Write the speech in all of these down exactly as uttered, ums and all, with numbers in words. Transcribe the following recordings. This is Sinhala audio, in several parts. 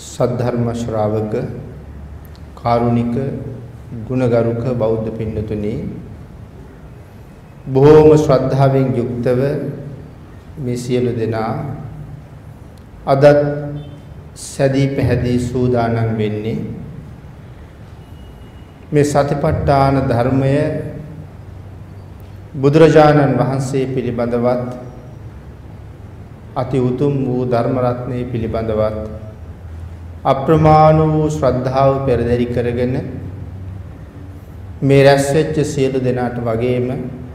සද්ධර්ම ශ්‍රාවක කාරුණික ගුණගරුක බෞද්ධ පින්නතුනි බොහෝම ශ්‍රද්ධාවෙන් යුක්තව මේ සියලු දෙනා අදත් සැදී පැහැදී සූදානම් වෙන්නේ මේ සතිපට්ඨාන ධර්මය බුදුරජාණන් වහන්සේ පිළිබඳවත් අති උතුම් වූ ධර්ම රත්නයේ පිළිබඳවත් අප්‍රමාණ වූ ශ්‍රද්ධාව පෙරදරි කරගෙන මේ රැස් වෙච්ච සියලු දෙනාට වගේම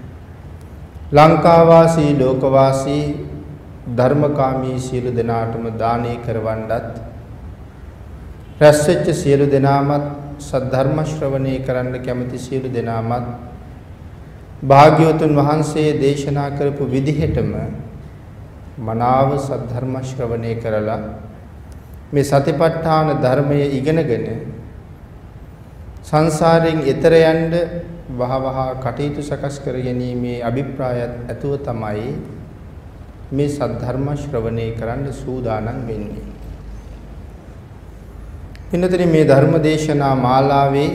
ලංකා වාසී ලෝක වාසී ධර්මකාමී සියලු දෙනාටම දානය කරවන්නත් රැස් වෙච්ච සියලු දෙනාමත් සද්ධර්ම ශ්‍රවණය කරන්න කැමති සියලු දෙනාමත් භාග්‍යවතුන් වහන්සේ දේශනා කරපු විදිහටම මනාව සද්ධර්ම ශ්‍රවණය කරලා මේ සතිපට්ඨාන ධර්මය ඉගෙනගෙන සංසාරයෙන් එතර යන්න වහවහ කටයුතු සකස් කර ගැනීමේ අභිප්‍රායත් ඇතුව තමයි මේ සද්ධර්ම ශ්‍රවණය කරන්න සූදානම් වෙන්නේ. ඉන්නතර මේ ධර්ම දේශනා මාලාවේ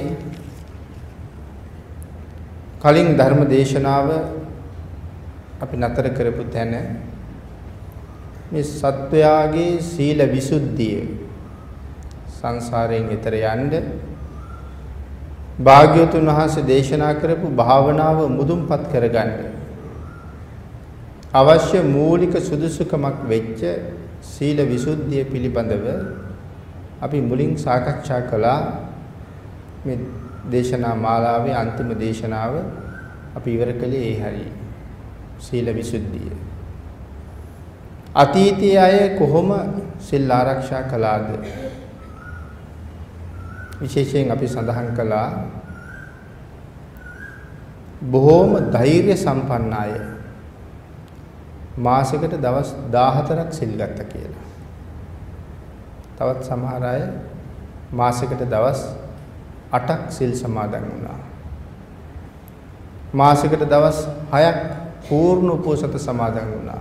කලින් ධර්ම දේශනාව අපි නතර කරපු තැන මේ සත්වයාගේ සීල විසුද්ධිය සංසාරයෙන් එතර යන්න භාග්‍යවතුන් වහන්සේ දේශනා කරපු භාවනාව මුදුන්පත් කරගන්න අවශ්‍ය මූලික සුදුසුකමක් වෙච්ච සීල විසුද්ධිය පිළිබඳව අපි මුලින් සාකච්ඡා කළා. මේ දේශනා මාලාවේ අන්තිම දේශනාව අපි ඉවර කළේ ඒ හරියි. සීල විසුද්ධිය. අතීතයේ අය කොහොම සිල් ආරක්ෂා කළාද? විශේෂයෙන් අපි සඳහන් කළා බොහෝම ධෛර්ය සම්පන්න අය මාසෙකට දවස් දාහතරක් සිල් ගත්තා කියලා. තවත් සමහර අය මාසෙකට දවස් අටක් සිල් සමාදන් වුණා. මාසෙකට දවස් හයක් පූර්ණ උපෝසත සමාදන් වුණා.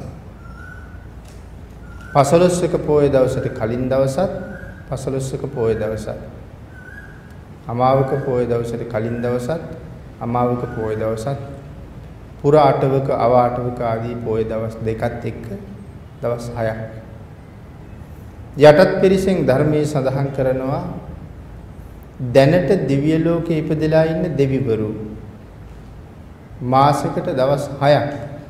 පසළොස්වක පොය දවසට කලින් දවසත් පසළොස්වක පොය දවසත් අමාවක පොය දවසට කලින් දවසත් අමාවක පොය දවසත් පුර අටවක අව අටවක ආදී පොය දවස් දෙකත් එක්ක දවස් හයක් යටත් පිරිසෙන් ධර්මයේ සඳහන් කරනවා දැනට දිව්‍ය ලෝකේ ඉපදලා ඉන්න දෙවිවරු මාසෙකට දවස් හයක්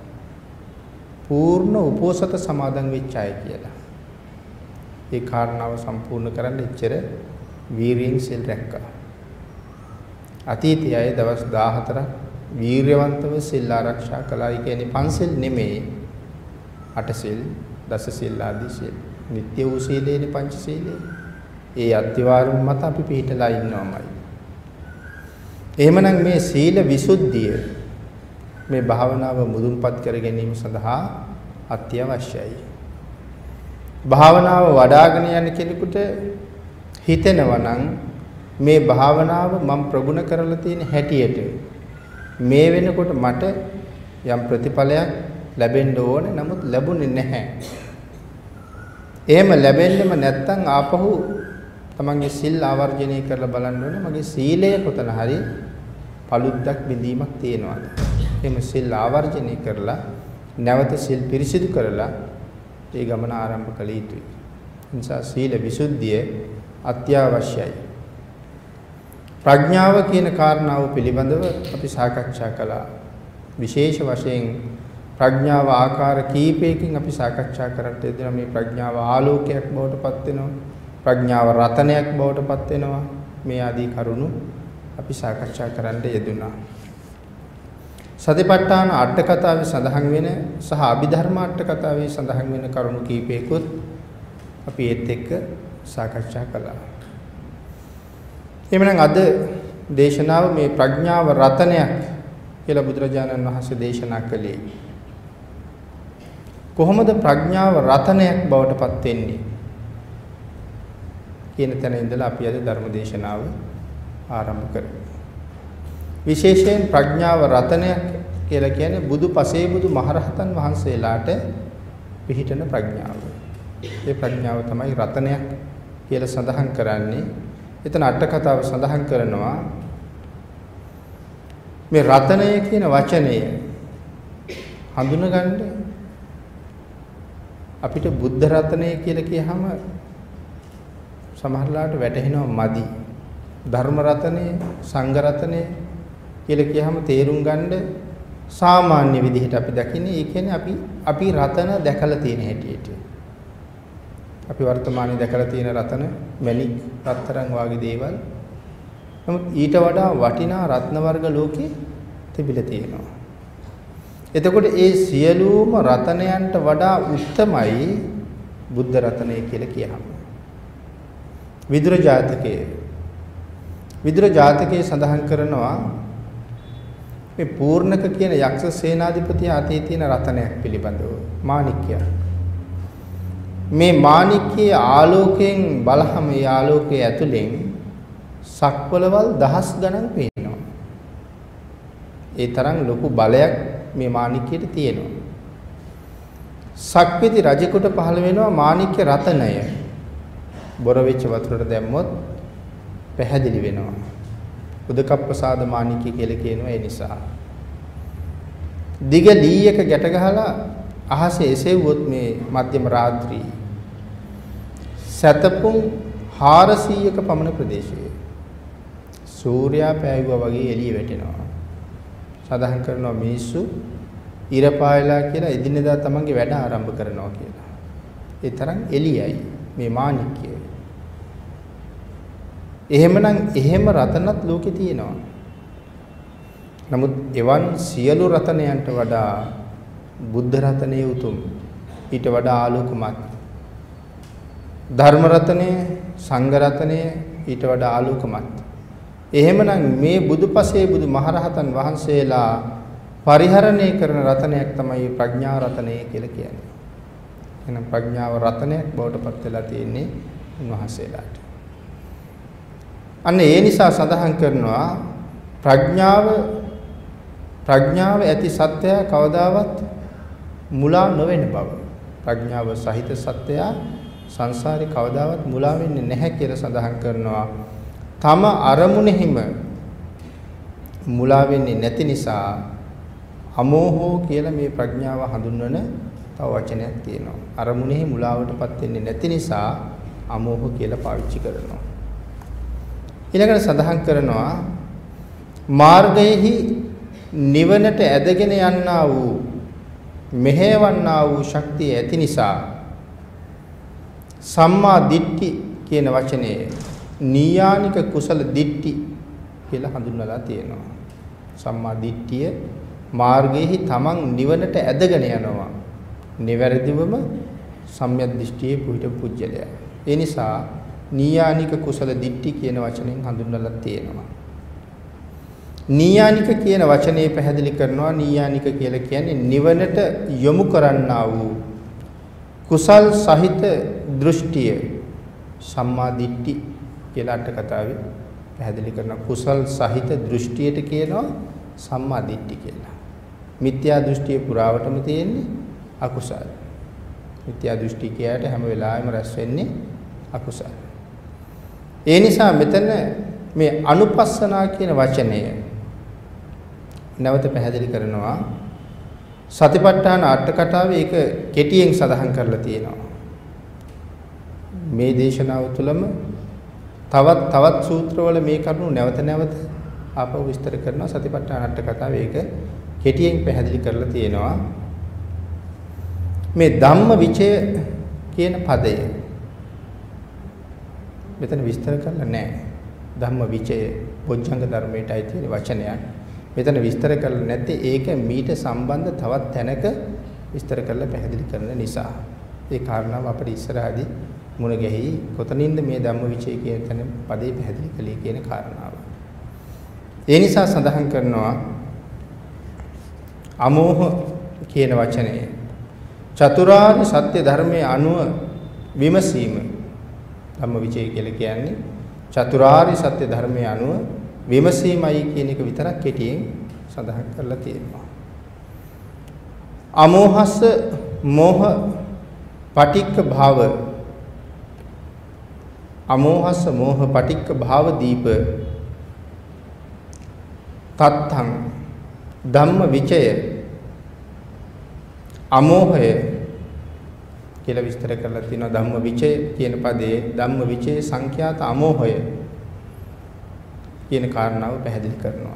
පූර්ණ උපෝසත සමාදන් වෙච්ච අය කියලා. ඒ කාරණාව සම්පූර්ණ කරන්න එච්චර වීරියෙන් සිල් රැක්කා. අතීතයේ අය දවස් දාහතරක් වීරයවන්තව සිල් ආරක්ෂා කළායි කියන්නේ පන්සිල් නෙමෙයි. අටසිල්, දසසිල් ආදී සිල්. නිත්‍ය වූ සීලේනේ පංචශීලයේ. ඒ අත්‍යවාරම මත අපි පිළිතලා ඉන්නවමයි. එහෙමනම් මේ සීල විසුද්ධිය මේ භාවනාව මුදුන්පත් කර ගැනීම සඳහා අත්‍යවශ්‍යයි. භාවනාව වඩ아가න යන කෙනෙකුට හිතෙනවා නම් මේ භාවනාව මම ප්‍රගුණ කරලා තියෙන හැටියට මේ වෙනකොට මට යම් ප්‍රතිඵලයක් ලැබෙන්න ඕනේ. නමුත් ලැබුණේ නැහැ. එහෙම ලැබෙන්නෙම නැත්තම් ආපහු තමන්ගේ සිල් ආවර්ජනය කරලා බලන්න ඕනේ මගේ සීලය කොතන හරි පළුද්දක් බිඳීමක් තියෙනවාද? එහෙම සිල් ආවර්ජනය කරලා නැවත සිල් පිරිසිදු කරලා ඒ ගමන ආරම්භ කළ යුතුයි. නිසා සීල විසුද්ධිය අත්‍යවශ්‍යයි. ප්‍රඥාව කියන කාරණාව පිළිබඳව අපි සාකච්ඡා කළා. විශේෂ වශයෙන් ප්‍රඥාව ආකාර කීපයකින් අපි සාකච්ඡා කරට යෙදෙනවා. මේ ප්‍රඥාව ආලෝකයක් බවට පත් වෙනවා. ප්‍රඥාව රතනයක් බවට පත් වෙනවා. මේ ආදී කරුණු අපි සාකච්ඡා කරන්න යෙදුණා. සතිපට්ඨාන අට කතාවේ සඳහන් වෙන සහ අභිධර්ම අට කතාවේ සඳහන් වෙන කරුණු කීපයකුත් අපි ඒත් එක්ක සාකච්ඡා කළා. එhmenan අද දේශනාව මේ ප්‍රඥාව රතනයක් කියලා බුදුරජාණන් වහන්සේ දේශනා කළේ. කොහොමද ප්‍රඥාව රතනයක් බවට පත් වෙන්නේ කියන තැන ඉඳලා අපි අද ධර්ම දේශනාව ආරම්භ කරමු. විශේෂයෙන් ප්‍රඥාව රතනයක් කියලා කියන්නේ බුදු පසේ බුදු මහරහතන් වහන්සේලාට පිහිටන ප්‍රඥාව. ඒ ප්‍රඥාව තමයි රතනයක් කියලා සඳහන් කරන්නේ. එතන අට කතාව සඳහන් කරනවා මේ රතනය කියන වචනය හඳුනගන්න අපිට බුද්ධ රතනය කියලා කියහම සමහරලාට වැටහෙනවා මදි. ධර්ම රතනය, සංඝ රතනය කියලා කියහම තේරුම් ගන්න සාමාන්‍ය විදිහට අපි දකින්නේ ඒ කියන්නේ අපි අපි රතන දැකලා තියෙන හැටියට. අපි වර්තමානයේ දැකලා තියෙන රතන මැණික් රත්තරන් වගේ දේවල්. නමුත් ඊට වඩා වටිනා රත්න වර්ග ලෝකේ තිබිලා තියෙනවා. එතකොට ඒ සියලුම රතනයන්ට වඩා උත්තමයි බුද්ධ රතනය කියලා කියහම. විදුර ජාතකයේ විදුර ජාතකයේ සඳහන් කරනවා මේ පූර්ණක කියන යක්ෂ සේනාධිපති අතේ තියෙන රතනයක් පිළිබඳව මාණික්කය. මේ මාණික්කයේ ආලෝකයෙන් බලහම ඒ ආලෝකයේ ඇතුලෙන් සක්වලවල් දහස් ගණන් පේනවා. ඒ තරම් ලොකු බලයක් මේ මාණික්කයට තියෙනවා. සක්විති රජෙකුට පහළ වෙනවා මාණික්ක රතනය. බොර වෙච්ච වතුරට දැම්මොත් පැහැදිලි වෙනවා. උදකප්පසාද මාණික්ක කියලා කියනවා ඒ නිසා. දිග ලීයක ගැට ගහලා අහසේ එසෙව්වොත් මේ මධ්‍යම රාත්‍රී සතපුම් හාරසීයක පමණ ප්‍රදේශයේ සූර්යා පෑයුවා වගේ එළිය වැටෙනවා. සඳහන් කරනවා මිනිස්සු ඉර පායලා කියලා එදිනෙදා තමන්ගේ වැඩ ආරම්භ කරනවා කියලා. ඒ තරම් එළියයි මේ මාණික්කය. එහෙමනම් එහෙම රතනත් ලෝකේ තියෙනවා. නමුත් එවන් සියලු රතනයන්ට වඩා බුද්ධ රතනයේ උතුම් ඊට වඩා ආලෝකමත්. ධර්ම රතනය, සංඝ රතනය ඊට වඩා ආලෝකමත්. එහෙමනම් මේ බුදුපසේ බුදු මහරහතන් වහන්සේලා පරිහරණය කරන රතනයක් තමයි ප්‍රඥා රතනය කියලා කියන්නේ. එහෙනම් ප්‍රඥාව රතනයක් බවට පත් වෙලා තියෙන්නේ උන්වහන්සේලාට. අන්න ඒ නිසා සඳහන් කරනවා ප්‍රඥාව ප්‍රඥාව ඇති සත්‍යය කවදාවත් මුලා නොවන බව. ප්‍රඥාව සහිත සත්‍යය සංසාරේ කවදාවත් මුලා වෙන්නේ නැහැ කියලා සඳහන් කරනවා. තම අරමුණෙහිම මුලා වෙන්නේ නැති නිසා අමෝහෝ කියලා මේ ප්‍රඥාව හඳුන්වන තව වචනයක් තියෙනවා. අරමුණෙහි මුලාවටපත් වෙන්නේ නැති නිසා අමෝහ කියලා පාවිච්චි කරනවා. ඊළඟට සඳහන් කරනවා මාර්ගයේහි නිවනට ඇදගෙන යන්නා වූ මෙහෙවන්නා වූ ශක්තිය ඇති නිසා සම්මා දිට්ඨි කියන වචනේ නීයානික කුසල දිට්ඨි කියලා හඳුන්වලා තියෙනවා. සම්මා දිට්ඨිය මාර්ගයේහි තමන් නිවනට ඇදගෙන යනවා. නිවැරදිවම සම්‍යක් දෘෂ්ටියේ පුහිට පුජ්‍යලයා. ඒ නිසා නීයානික කුසල දිට්ඨි කියන වචනෙන් හඳුන්වලා තියෙනවා. නීයානික කියන වචනේ පැහැදිලි කරනවා නීයානික කියලා කියන්නේ නිවනට යොමු කරන්නා වූ කුසල් සහිත දෘෂ්ටිය සම්මා දිට්ඨි කියලා අට කතාවේ පැහැදිලි කරන කුසල් සහිත දෘෂ්ටියට කියනවා සම්මා දිට්ඨි කියලා. මිත්‍යා දෘෂ්ටිය පුරාවටම තියෙන්නේ අකුසල. මිත්‍යා දෘෂ්ටි කියයට හැම වෙලාවෙම රැස් වෙන්නේ අකුසල. ඒ නිසා මෙතන මේ අනුපස්සනා කියන වචනය නැවත පැහැදිලි කරනවා. සතිපට්ඨාන අට කතාවේ ඒක කෙටියෙන් සඳහන් කරලා තියෙනවා. මේ දේශනාව තුළම තවත් තවත් සූත්‍රවල මේ කරුණු නැවත නැවත ආපහු විස්තර කරනවා. සතිපට්ඨාන අට කතාවේ ඒක කෙටියෙන් පැහැදිලි කරලා තියෙනවා. මේ ධම්ම විචය කියන පදය මෙතන විස්තර කරලා නැහැ. ධම්ම විචය බොජ්ජංග ධර්මයටයි තියෙන වචනයක්. මෙතන විස්තර කරලා නැත්තේ ඒක මීට සම්බන්ධ තවත් තැනක විස්තර කරලා පැහැදිලි කරන නිසා. ඒ කාරණාව අපිට ඉස්සරහදී මුණ ගැහි කොතනින්ද මේ ධම්ම විචය කියන තැන පදේ පැහැදිලි කළේ කියන කාරණාව. ඒ නිසා සඳහන් කරනවා අමෝහ කියන වචනය චතුරාර්ය සත්‍ය ධර්මයේ අනුව විමසීම ධම්ම විචය කියලා කියන්නේ චතුරාර්ය සත්‍ය ධර්මයේ අනුව විමසීමයි කියන එක විතරක් කෙටියෙන් සඳහන් කරලා තියෙනවා. අමෝහස මෝහ පටික්ක භාව අමෝහස්ස මෝහ පටික්ක භාව දීප තත්තං ධම්ම විචය අමෝහය කියලා විස්තර කරලා තිනවා. ධම්ම විචය කියන පදේ ධම්ම විචය සංඛ්‍යාත අමෝහය කියන කාරණාව පැහැදිලි කරනවා.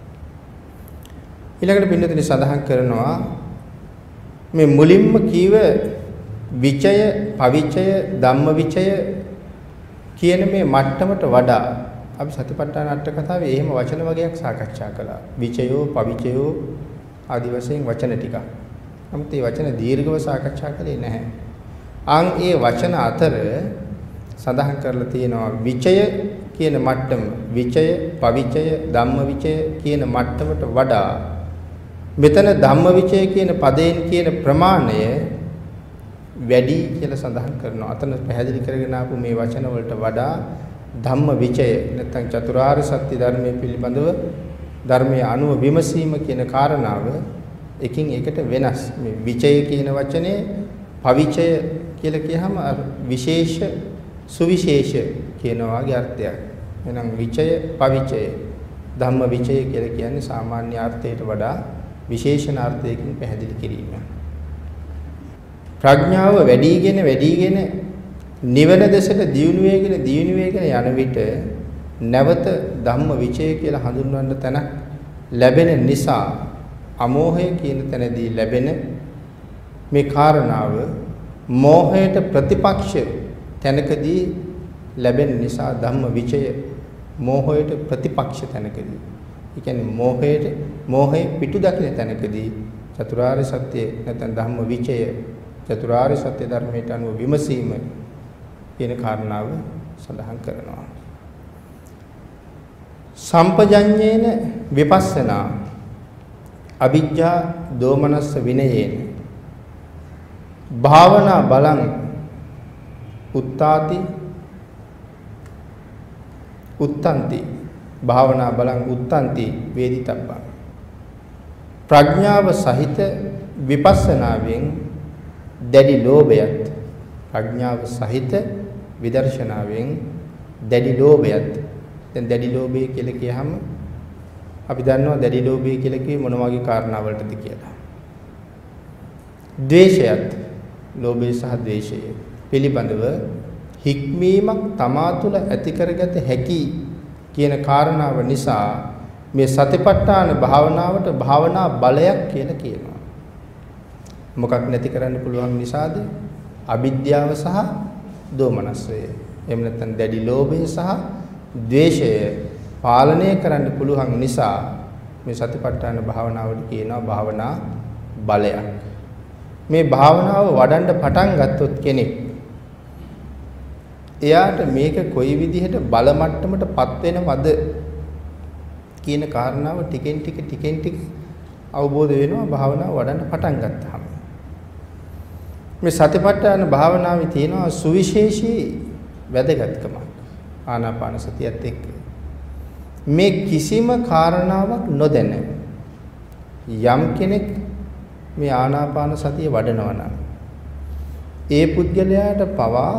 ඊළඟට පින්නතුනි සඳහන් කරනවා මේ මුලින්ම කීව විචය, පවිචය, ධම්ම විචය කියන මේ මට්ටමට වඩා අපි සතිපට්ඨාන අට කතාවේ එහෙම වචන වගේක් සාකච්ඡා කළා. විචයෝ, පවිචයෝ ආදි වශයෙන් වචන ටිකක්. නමුත් මේ වචන දීර්ඝව සාකච්ඡා කළේ නැහැ. අන් ඒ වචන අතර සඳහන් කරලා තියෙනවා විචය කියන මට්ටම, විචය, පවිචය, ධම්ම විචය කියන මට්ටමට වඩා මෙතන ධම්ම විචය කියන පදයෙන් කියන ප්‍රමාණය වැඩි කියලා සඳහන් කරනවා. අතන පැහැදිලි කරගෙන ආපු මේ වචන වලට වඩා ධම්ම විචය නැත්නම් චතුරාර්ය සත්‍ය ධර්මයේ පිළිබඳව ධර්මයේ අනුව විමසීම කියන කාරණාව එකින් එකට වෙනස්. මේ විචය කියන වචනේ පවිචය කියලා කියහම විශේෂ සුවිශේෂ කියන වාගේ අර්ථයක්. එහෙනම් විචය, පවිචය, ධම්ම විචය කියලා කියන්නේ සාමාන්‍ය අර්ථයට වඩා විශේෂණ අර්ථයකින් පැහැදිලි කිරීම. ප්‍රඥාව වැඩිගෙන වැඩිගෙන නිවන දෙසට දියුණු වේගෙන දියුණු වේගෙන යන විට නැවත ධම්ම විචය කියලා හඳුන්වන්න තැනක් ලැබෙන නිසා අමෝහය කියන තැනදී ලැබෙන මේ කාරණාව මෝහයට ප්‍රතිපක්ෂ තැනකදී ලැබෙන නිසා ධම්ම විචය මෝහයට ප්‍රතිපක්ෂ තැනකදී, ඒ කියන්නේ මෝහයට මෝහේ පිටු දකින තැනකදී චතුරාර්ය සත්‍ය නැත්නම් ධම්ම විචය චතුරාර්ය සත්‍ය ධර්මයට අනුව විමසීම කියන කාරණාව සඳහන් කරනවා. සම්පජඤ්ඤේන විපස්සනා අවිජ්ජා දෝමනස්ස විනයේන භාවනා බලං උත්තාති උත්තන්ති භාවනා බලං උත්තන්ති වේදිතබ්බං. ප්‍රඥාව සහිත විපස්සනාවෙන් දැඩි ලෝභයත්, ප්‍රඥාව සහිත විදර්ශනාවෙන් දැඩි ලෝභයත්. දැන් දැඩි ලෝභය කියලා කියහම අපි දන්නවා දැඩි ලෝභය කියලා කියේ මොන වගේ කාරණාවලටද කියලා. ද්වේෂයත්, ලෝභය සහ ද්වේෂය පිළිබඳව හික්මීමක් තමා තුළ ඇති කරගත හැකි කියන කාරණාව නිසා මේ සතිපට්ඨාන භාවනාවට භාවනා බලයක් කියලා කියනවා. මොකක් නැති කරන්න පුළුවන් නිසාද? අවිද්‍යාව සහ දෝමනස්සය. එහෙම නැත්නම් දැඩි ලෝභය සහ ද්වේෂය පාලනය කරන්න පුළුවන් නිසා මේ සතිපට්ඨාන භාවනාවට කියනවා භාවනා බලයක්. මේ භාවනාව වඩන්න පටන් ගත්තොත් කෙනෙක් එයාට මේක කොයි විදිහට බල මට්ටමටපත් වෙනවද කියන කාරණාව ටිකෙන් ටික ටිකෙන් ටික අවබෝධ වෙනවා භාවනාව වඩන්න පටන් ගත්තාම. මේ සතිපට්ඨාන භාවනාවේ තියෙනවා සුවිශේෂී වැදගත්කමක් ආනාපාන සතියත් එක්ක. මේ කිසිම කාරණාවක් නොදැන යම් කෙනෙක් මේ ආනාපාන සතිය වඩනවා නම් ඒ පුද්ගලයාට පවා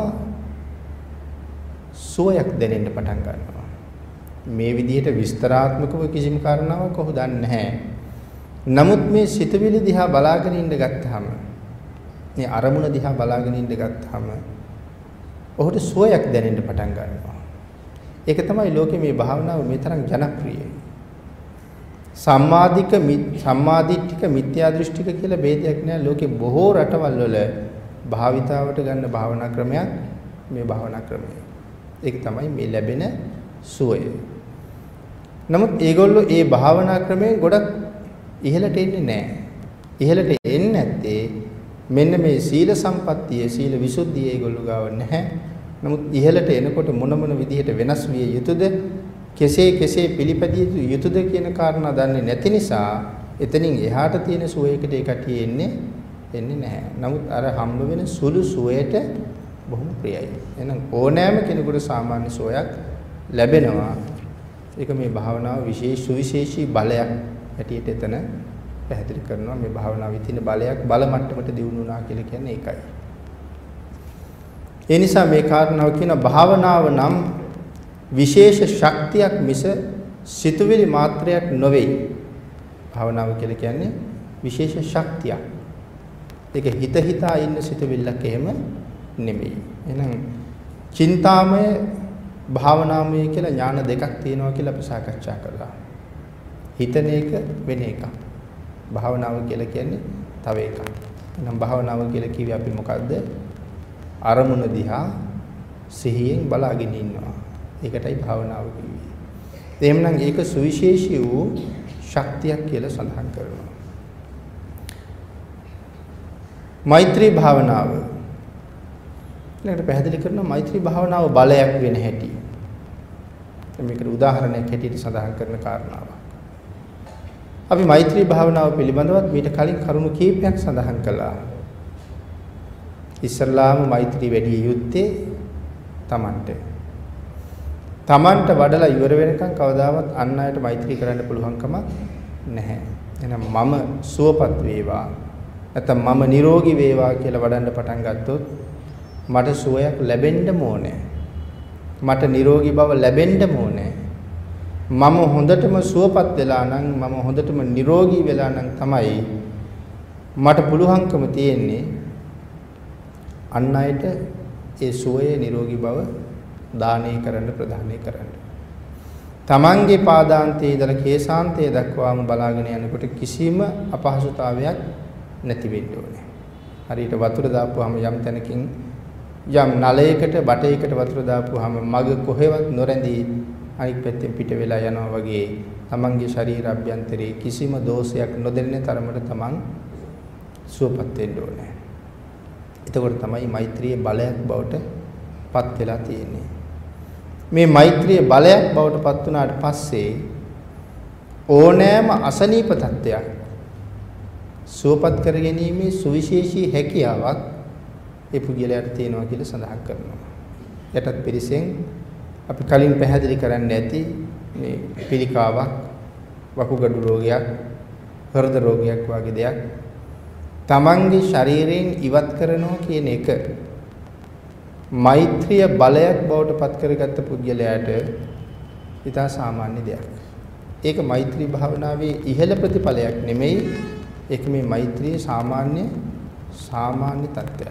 සුවයක් දැනෙන්න පටන් ගන්නවා. මේ විදිහට විස්තරාත්මකව කිසිම කාරණාවක් ඔහු දන්නේ නැහැ. නමුත් මේ සිතවිලි දිහා බලාගෙන ඉඳ ගත්තාම, මේ අරමුණ දිහා බලාගෙන ඉඳ ගත්තාම ඔහුට සුවයක් දැනෙන්න පටන් ගන්නවා. ඒක තමයි ලෝකේ මේ භාවනාව මේ තරම් ජනප්‍රියයි. සම්මාදික සම්මාදිට්ඨික මිත්‍යා දෘෂ්ටික කියලා ભેදයක් නෑ. ලෝකේ බොහෝ රටවල් වල භාවිතාවට ගන්න භාවනා ක්‍රමයක් මේ භාවනා ක්‍රමය. ඒක තමයි මේ ලැබෙන සුවය. නමුත් ඒගොල්ලෝ ඒ භාවනා ක්‍රමයෙන් ගොඩක් ඉහළට එන්නේ නැහැ. ඉහළට එන්නේ නැත්තේ මෙන්න මේ සීල සම්පත්තිය, සීල විසුද්ධිය ඒගොල්ලෝ ගාව නැහැ. නමුත් ඉහළට එනකොට මොන මොන විදිහට වෙනස් විය යුතුද, කෙසේ කෙසේ පිළිපැදිය යුතුද කියන කාරණා දන්නේ නැති නිසා එතනින් එහාට තියෙන සුවයකට ඒ කටියේ එන්නේ එන්නේ නැහැ. නමුත් අර හම්බ වෙන සුළු සුවයට බොහොම ප්‍රියයි. එහෙනම් ඕනෑම කෙනෙකුට සාමාන්‍ය සෝයක් ලැබෙනවා. ඒක මේ භාවනාව විශේෂ සුවිශේෂී බලයක් හැටියට එතන පැහැදිලි කරනවා. මේ භාවනාවේ තියෙන බලයක් බල මට්ටමට දියුණු වුණා කියලා කියන්නේ ඒකයි. ඒ නිසා මේ කාරණාව කියන භාවනාව නම් විශේෂ ශක්තියක් මිස සිතුවිලි මාත්‍රයක් නොවේ. භාවනාව කියලා කියන්නේ විශේෂ ශක්තියක්. ඒක හිත හිතා ඉන්න සිතුවිල්ලක් එහෙම නෙමෙයි. එහෙනම් චින්තාමය භාවනාමය කියලා ඥාන දෙකක් තියෙනවා කියලා අපි සාකච්ඡා කළා. හිතන එක වෙන එකක්. භාවනාව කියලා කියන්නේ තව එකක්. එහෙනම් භාවනාව කියලා කිව්වේ අපි මොකද්ද? අරමුණ දිහා සිහියෙන් බලාගෙන ඉන්නවා. ඒකටයි භාවනාව කිව්වේ. එහෙනම් ඒක සුවිශේෂී වූ ශක්තියක් කියලා සඳහන් කරනවා. මෛත්‍රී භාවනාව ඊළඟට පැහැදිලි කරනවා මෛත්‍රී භාවනාව බලයක් වෙන හැටි. මේකට උදාහරණයක් හැටියට සඳහන් කරන කාරණාවක්. අපි මෛත්‍රී භාවනාව පිළිබඳවත් මීට කලින් කරුණු කීපයක් සඳහන් කළා. ඉස්ලාම මෛත්‍රී වැඩි යුත්තේ Tamanට. Tamanට වඩලා ඉවර වෙනකන් කවදාවත් අන් අයට මෛත්‍රී කරන්න පුළුවන්කම නැහැ. එහෙනම් මම සුවපත් වේවා නැත්නම් මම නිරෝගී වේවා කියලා වඩන්න පටන් ගත්තොත් මට සුවයක් ලැබෙන්න ඕනේ. මට නිරෝගී බව ලැබෙන්න ඕනේ. මම හොඳටම සුවපත් වෙලා නම් මම හොඳටම නිරෝගී වෙලා නම් තමයි මට පුළුවන්කම තියෙන්නේ අන් අයට ඒ සුවයේ නිරෝගී බව දානය කරන්න ප්‍රදානය කරන්න. තමන්ගේ පාදාන්තයේ ඉඳලා කේසාන්තයේ දක්වාම බලාගෙන යනකොට කිසිම අපහසුතාවයක් නැති වෙන්න ඕනේ. හරියට වතුර දාපුවාම යම් තැනකින් යම් නලයකට බටයකට වතුර දාපුවාම මග කොහෙවත් නොරැඳී අනිත් පැත්තෙන් පිට වෙලා යනවා වගේ තමන්ගේ ශරීර අභ්‍යන්තරයේ කිසිම දෝෂයක් නොදෙන්නේ තරමට තමන් සුවපත් වෙන්න ඕනේ. එතකොට තමයි මෛත්‍රියේ බලයක් බවට පත් වෙලා තියෙන්නේ. මේ මෛත්‍රියේ බලයක් බවට පත් වුණාට පස්සේ ඕනෑම අසනීප තත්ත්වයක් සුවපත් කර ගැනීමේ සුවිශේෂී හැකියාවක් ඒ පුද්ගලයාට තියෙනවා කියලා සඳහන් කරනවා. යටත් පිරිසෙන් අපි කලින් පැහැදිලි කරන්න ඇති මේ පිළිකාවක්, වකුගඩු රෝගයක්, හෘද රෝගයක් වගේ දෙයක් තමන්ගේ ශරීරයෙන් ඉවත් කරනවා කියන එක මෛත්‍රිය බලයක් බවට පත් කරගත්ත පුද්ගලයාට ඉතා සාමාන්‍ය දෙයක්. ඒක මෛත්‍රී භාවනාවේ ඉහළ ප්‍රතිඵලයක් නෙමෙයි. ඒක මේ මෛත්‍රියේ සාමාන්‍ය සාමාන්‍ය තත්ත්වයක්.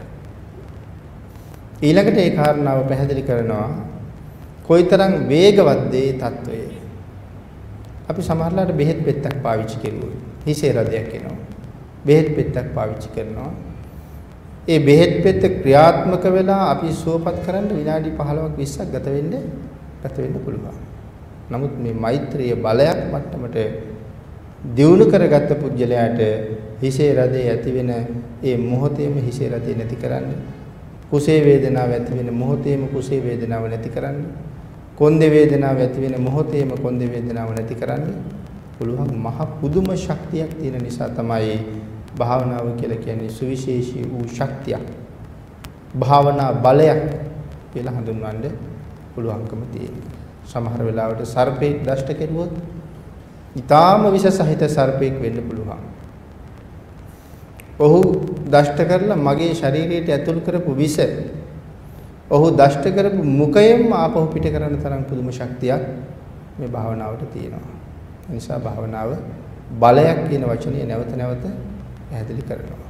ඊළඟට ඒ කාරණාව පැහැදිලි කරනවා කොයිතරම් වේගවත්ද ඒ తত্ত্বය. අපි සමහරලාට බෙහෙත් පෙත්තක් පාවිච්චි කරුවොත් හිසේ රදයක් එනවා. බෙහෙත් පෙත්තක් පාවිච්චි කරනවා. ඒ බෙහෙත් පෙත්ත ක්‍රියාත්මක වෙලා අපි සුවපත් කරන්න විනාඩි පහළොවක් විස්සක් ගත වෙන්න ගත වෙන්න පුළුවන්. නමුත් මේ මෛත්‍රිය බලයක් මට්ටමට දියුණු කරගත්ත පුජ්‍යලයාට හිසේ රදේ ඇති වෙන ඒ මොහොතේම හිසේ රදේ නැති කරන්න, කුසේ වේදනාව ඇති වෙන මොහොතේම කුසේ වේදනාව නැති කරන්න, කොන්දේ වේදනාව ඇති වෙන මොහොතේම කොන්දේ වේදනාව නැති කරන්න පුළුවන් මහ පුදුම ශක්තියක් තියෙන නිසා තමයි භාවනාව කියලා කියන්නේ සුවිශේෂී වූ ශක්තියක්. භාවනා බලයක් කියලා හඳුන්වන්න පුළුවන්කම තියෙනවා. සමහර වෙලාවට සර්පෙක් දෂ්ට කෙරුවොත් ඊටාම විෂ සහිත සර්පෙක් වෙන්න පුළුවන්. ඔහු දෂ්ට කරලා මගේ ශරීරයට ඇතුල් කරපු විෂ ඔහු දෂ්ට කරපු මුඛයෙන්ම ආපහු පිට කරන තරම් පුදුම ශක්තියක් මේ භාවනාවට තියෙනවා. ඒ නිසා භාවනාව බලයක් කියන වචනේ නැවත නැවත පැහැදිලි කරනවා.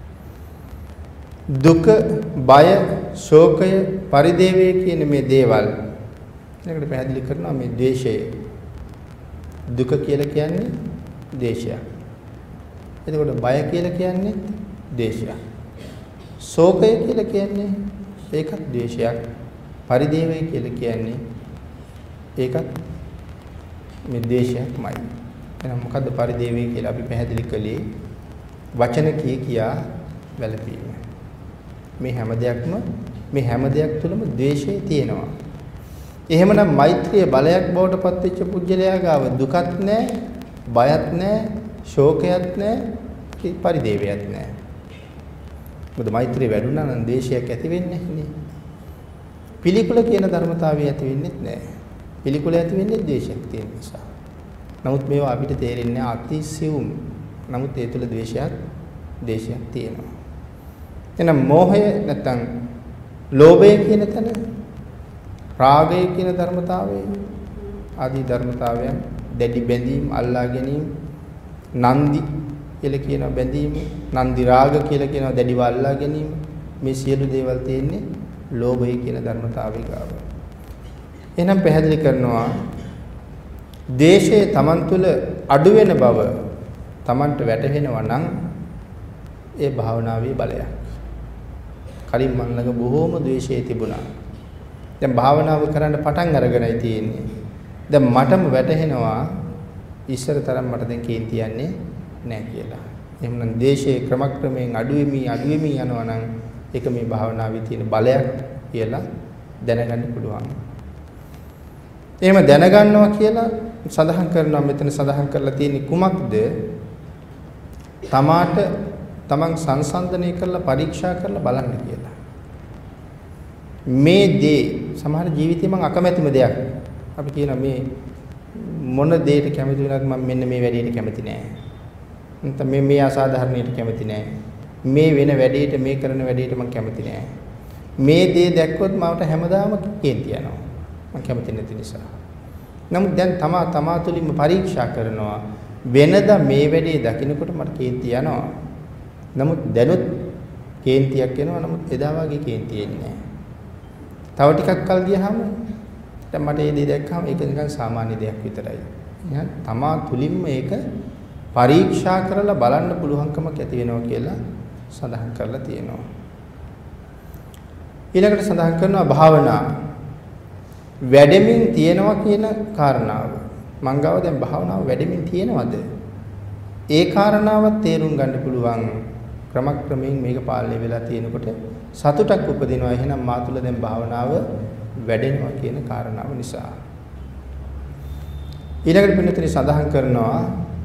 දුක, බය, ශෝකය, පරිදේවය කියන මේ දේවල් ඊළඟට පැහැදිලි කරනවා මේ ද්වේෂය. දුක කියලා කියන්නේ ද්වේෂයක්. එතකොට බය කියලා කියන්නේ ද්වේෂයක්. ශෝකය කියලා කියන්නේ ඒකත් ද්වේෂයක්. පරිදේවය කියලා කියන්නේ ඒකත් මේ ද්වේෂයක්මයි. එහෙනම් මොකද්ද පරිදේවය කියලා අපි පැහැදිලි කළේ? වචන කී කියා වැළපීම. මේ හැම දෙයක්ම මේ හැම දෙයක් තුළම ද්වේෂය තියෙනවා. එහෙමනම් මෛත්‍රිය බලයක් බවට පත් වෙච්ච පුජ්‍යලයා ගාව දුකත් නැහැ, බයත් නැහැ, ශෝකයත් නැහැ, පරිදේවයත් නැහැ. මොකද මෛත්‍රිය වැඩුණා නම් ද්වේෂයක් ඇති වෙන්නේ නැහැ. පිළිකුල කියන ධර්මතාවය ඇති වෙන්නේ නැහැ. පිළිකුල ඇති වෙන්නේ ද්වේෂයක් තියෙන නිසා. නමුත් මේවා අපිට තේරෙන්නේ අතිසියුම්. නමුත් ඒ තුළ ද්වේෂයක් ද්වේෂයක් තියෙනවා. එහෙනම් මෝහය නැත්තම් ලෝභය කියන තැන රාගය කියන ධර්මතාවය ආදී ධර්මතාවයන් දැඩි බැඳීම් අල්ලා ගැනීම නන්දි කියලා කියන බැඳීම නන්දි රාග කියලා කියන දැඩිව අල්ලා ගැනීම මේ සියලු දේවල් තියෙන්නේ ලෝභය කියන ධර්මතාවය ගාව. එහෙනම් පැහැදිලි කරනවා දේශයේ Taman තුල අඩු වෙන බව Tamanට වැටහෙනවා නම් ඒ භාවනාවේ බලයක්. කලින් මන් ළඟ බොහෝම ද්වේෂය තිබුණා. දැන් භාවනාව කරන්න පටන් අරගෙනයි තියෙන්නේ. දැන් මටම වැටහෙනවා ඉස්සර තරම් මට දැන් කේන්ති යන්නේ නැහැ කියලා. එහෙනම් දේශයේ ක්‍රමක්‍රමයෙන් අඩු වෙමි අඩු වෙමි යනවා නම් ඒක මේ භාවනාවේ තියෙන බලයක් කියලා දැනගන්න පුළුවන්. එහෙම දැනගන්නවා කියලා සඳහන් කරනවා මෙතන සඳහන් කරලා තියෙන්නේ කුමක්ද? තමාට තමන් සංසන්දනය කරලා පරීක්ෂා කරලා බලන්න කියලා. මේ දේ සමහර ජීවිතේ මම අකමැතිම දෙයක්. අපි කියනවා මේ මොන දෙයකට කැමති වුණත් මම මෙන්න මේ වැඩේට කැමති නෑ. නැත්නම් මේ මේ අසාධාරණයට කැමති නෑ. මේ වෙන වැඩේට මේ කරන වැඩේට මම කැමති නෑ. මේ දේ දැක්කොත් මට හැමදාම කේන්ති යනවා. මම කැමති නැති නිසා. නමුත් දැන් තමා තමා තුළින්ම පරීක්ෂා කරනවා වෙනදා මේ වැඩේ දකින්නකොට මට කේන්ති යනවා. නමුත් දැනුත් කේන්තියක් එනවා. නමුත් එදා වගේ කේන්ති එන්නේ නැහැ. තව ටිකක් කල් ගියාම දැන් මට මේ දේ දැක්කම ඒක නිකන් සාමාන්‍ය දෙයක් විතරයි. එහෙනම් තමා තුලින්ම ඒක පරීක්ෂා කරලා බලන්න පුළුවන්කමක් ඇති වෙනවා කියලා සඳහන් කරලා තියෙනවා. ඊළඟට සඳහන් කරනවා භාවනා වැඩෙමින් තියෙනවා කියන කාරණාව. මං ගාව දැන් භාවනාව වැඩෙමින් තියෙනවද? ඒ කාරණාවත් තේරුම් ගන්න පුළුවන් ක්‍රමක්‍රමයෙන් මේක පාලනය වෙලා තියෙනකොට සතුටක් උපදිනවා. එහෙනම් මා තුළ දැන් භාවනාව වැඩෙනවා කියන කාරණාව නිසා. ඊළඟට පින්නතේ සඳහන් කරනවා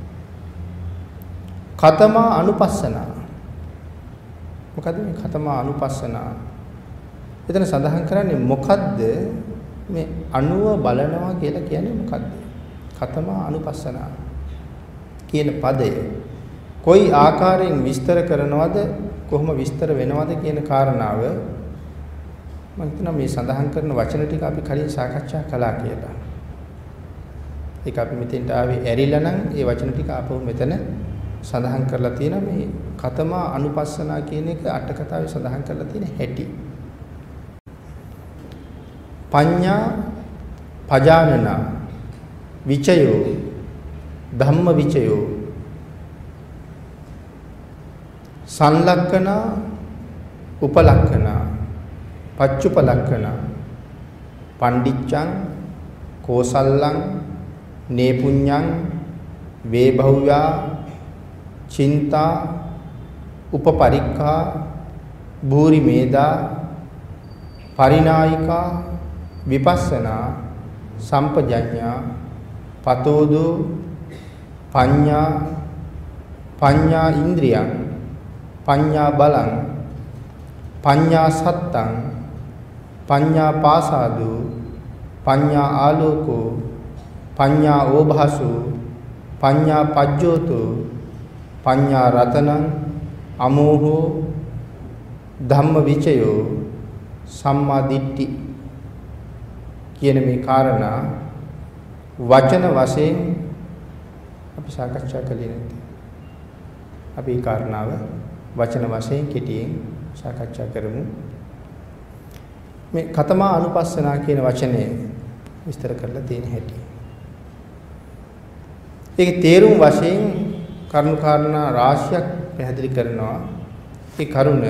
කතමා අනුපස්සනා. මොකද මේ කතමා අනුපස්සනා? එතන සඳහන් කරන්නේ මොකද්ද මේ අනුව බලනවා කියලා කියන්නේ මොකද්ද? කතමා අනුපස්සනා කියන පදය කොයි ආකාරයෙන් විස්තර කරනවද කොහොම විස්තර වෙනවද කියන කාරණාව මම හිතනවා මේ සඳහන් කරන වචන ටික අපි කලින් සාකච්ඡා කළා කියලා. ඒක අපි මෙතෙන්ට ආවේ ඇරිලා නම් ඒ වචන ටික ආපහු මෙතන සඳහන් කරලා තියෙනවා. මේ කතමා අනුපස්සනා කියන එක අට කතාවේ සඳහන් කරලා තියෙන හැටි. පඤ්ඤා පජානනා විචයෝ ධම්ම විචයෝ සංලක්ඛනා උපලක්ඛනා පච්චුපලක්ඛනා පණ්ඩිච්ඡං කෝසල්ලං නේපුඤ්ඤං වේභව්‍යා චින්තා උපපරික්ඛා භූරි මේදා පරිනායිකා විපස්සනා සම්පජඤ්ඤා පතෝදෝ පඤ්ඤා පඤ්ඤා ඉන්ද්‍රියං පඤ්ඤා බලං පඤ්ඤා සත්තං පඤ්ඤා පාසාදෝ පඤ්ඤා ආලෝකෝ පඤ්ඤා ඕභාසෝ පඤ්ඤා පජ්ජෝතෝ පඤ්ඤා රතනං අමෝහෝ ධම්ම විචයෝ සම්මා දිට්ඨි කියන මේ කාරණා වචන වශයෙන් අපි සාකච්ඡා කළේ නැති. අපි මේ කාරණාව වචන වශයෙන් කෙටියෙන් සාකච්ඡා කරමු. මේ කතමා අනුපස්සනා කියන වචනේ විස්තර කරලා තියෙන හැටි. ඒකේ තේරුම් වශයෙන් කරුණු කාරණා රාශියක් පැහැදිලි කරනවා. ඒ කරුණ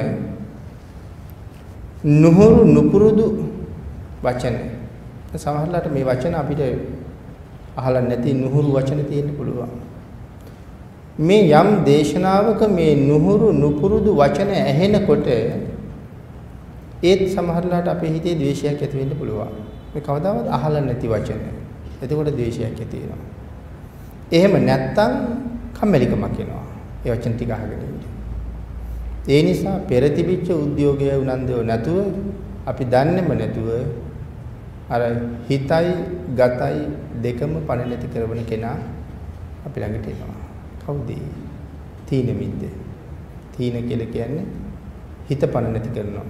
නුහුරු නුපුරුදු වචන. සමහරවිට මේ වචන අපිට අහලා නැති නුහුරු වචන තියෙන්න පුළුවන්. මේ යම් දේශනාවක මේ නුහුරු නුපුරුදු වචන ඇහෙනකොට ඒත් සමහරවිට අපේ හිතේ ද්වේෂයක් ඇති වෙන්න පුළුවන්. මේ කවදාවත් අහලා නැති වචන. එතකොට ද්වේෂයක් ඇති වෙනවා. එහෙම නැත්තම් කම්මැලිකමක් එනවා. ඒ වචන ටික අහගෙන ඉන්න. ඒ නිසා පෙර තිබිච්ච උද්‍යෝගය උනන්දුව නැතුව අපි දන්නේම නැතුව අර හිතයි ගතයි දෙකම පණ නැති කරන කෙනා අපි ළඟට එනවා. කවුද? තීන මිද්ද. තීන කියලා කියන්නේ හිත පණ නැති කරනවා.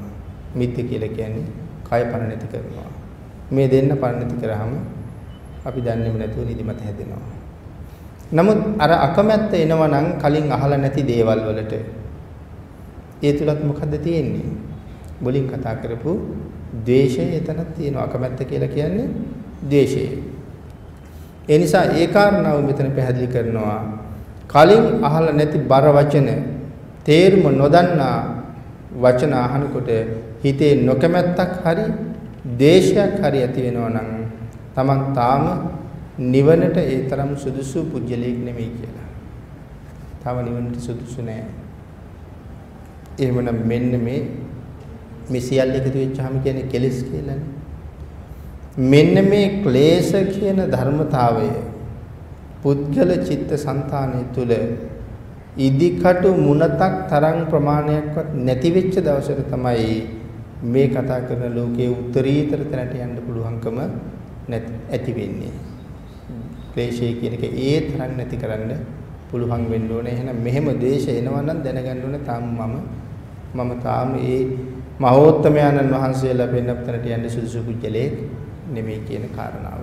මිත්‍ය කියලා කියන්නේ කය පණ නැති කරනවා. මේ දෙන්න පණ නැති කරාම අපි දන්නේම නැතුව නිදිමත හැදෙනවා. නමුත් අර අකමැත්ත එනවා නම් කලින් අහලා නැති දේවල් වලට ඒ තුලත් මොකද්ද තියෙන්නේ? මුලින් කතා කරපු ද්වේෂය එතනක් තියෙනවා. අකමැත්ත කියලා කියන්නේ ද්වේෂය. ඒ නිසා ඒ කාරණාව මෙතන පැහැදිලි කරනවා. කලින් අහලා නැති බර වචන තේරුම නොදන්නා වචන අහනකොට හිතේ නොකමැත්තක් හරි ද්වේෂයක් හරි ඇති වෙනවා නම් Taman තාම නිවනට ඒ තරම් සුදුසු පුජ්‍යලයක් නෙමෙයි කියලා. තාම නිවනට සුදුසු නෑ. එහෙමනම් මෙන්න මේ මේ සියල්ල එකතු වෙච්චාම කියන්නේ කෙලෙස් කියලානේ. මෙන්න මේ ක්ලේශ කියන ධර්මතාවය පුද්ගල චිත්ත සංතානය තුල ඉදිකටු මුණතක් තරම් ප්‍රමාණයක්වත් නැති වෙච්ච දවසට තමයි මේ කතා කරන ලෝකයේ උත්තරීතර තැනට යන්න පුළුවන්කම නැති ඇති වෙන්නේ. ක්ලේශය කියන එක ඒ තරම් නැති කරන්න පුළුවන් වෙන්න ඕනේ. එහෙනම් මෙහෙම දේශ එනවා නම් දැනගන්න ඕනේ තාම මම මම තාම ඒ මහෝත්තමයන්න් වහන්සේලා වෙන්න තැනට යන්න සුදුසු කුජලයේ නෙමෙයි කියන කාරණාව.